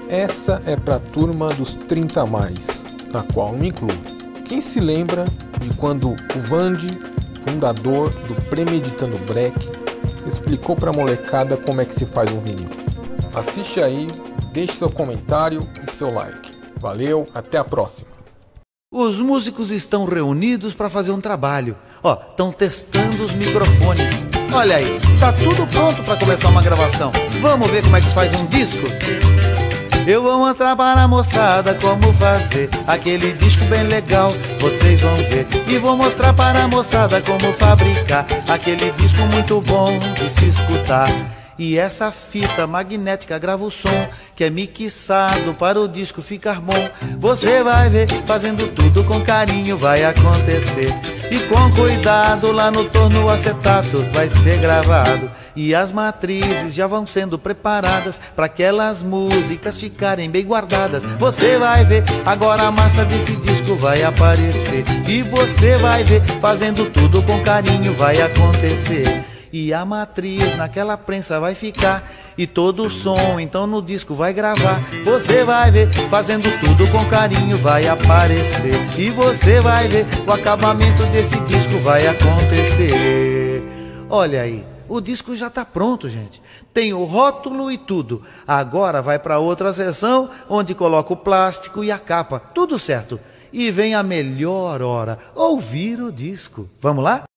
Essa é para a turma dos 30 a mais, na qual me incluo. Quem se lembra de quando o Vande, fundador do Premeditando Break, explicou para a molecada como é que se faz um vinil? Assiste aí, deixe seu comentário e seu like. Valeu, até a próxima. Os músicos estão reunidos para fazer um trabalho. Estão testando os microfones. Olha aí, tá tudo pronto para começar uma gravação. Vamos ver como é que se faz um disco? Eu vou mostrar para a moçada como fazer aquele disco bem legal, vocês vão ver. E vou mostrar para a moçada como fabricar aquele disco muito bom de se escutar. E essa fita magnética grava o som que é mixado para o disco ficar bom. Você vai ver, fazendo tudo com carinho vai acontecer. E com cuidado lá no torno o acetato vai ser gravado. E as matrizes já vão sendo preparadas para aquelas músicas ficarem bem guardadas. Você vai ver, agora a massa desse disco vai aparecer. E você vai ver, fazendo tudo com carinho vai acontecer. E a matriz naquela prensa vai ficar, e todo o som então no disco vai gravar. Você vai ver, fazendo tudo com carinho vai aparecer. E você vai ver, o acabamento desse disco vai acontecer. Olha aí, o disco já tá pronto, gente. Tem o rótulo e tudo. Agora vai para outra seção, onde coloca o plástico e a capa. Tudo certo. E vem a melhor hora, ouvir o disco. Vamos lá?